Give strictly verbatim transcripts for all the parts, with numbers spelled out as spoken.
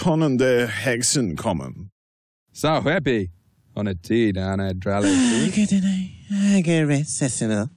kommende heksen kommen. Så happy on a tea down at Drally. Good night. I get rest, Cecil.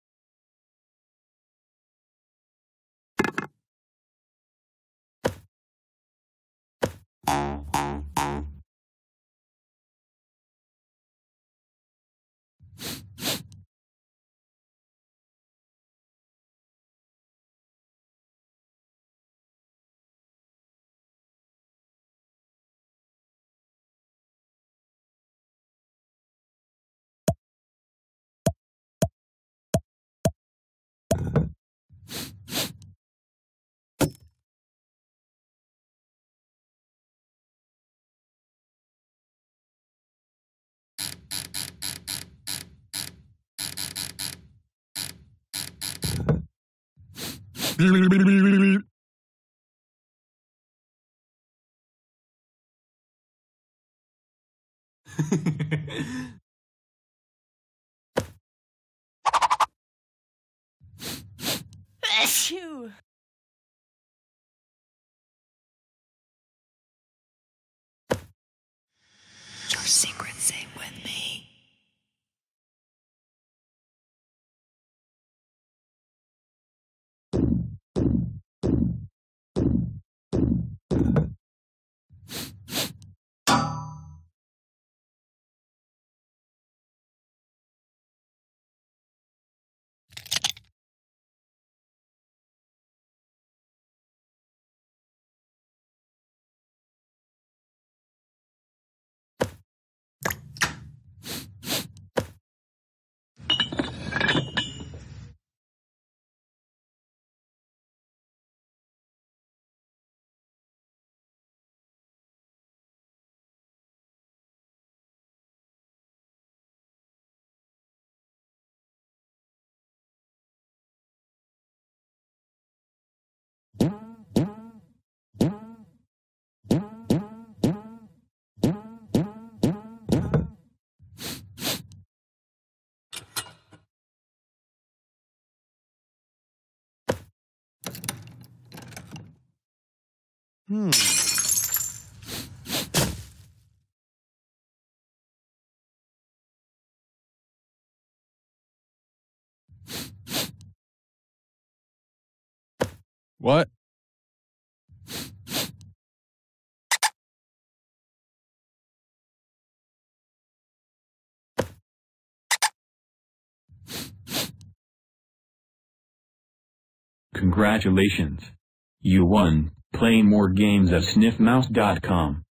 Phew. Your secret's safe with me. Hmm. What? Congratulations. You won. Play more games at sniff mouse dot com.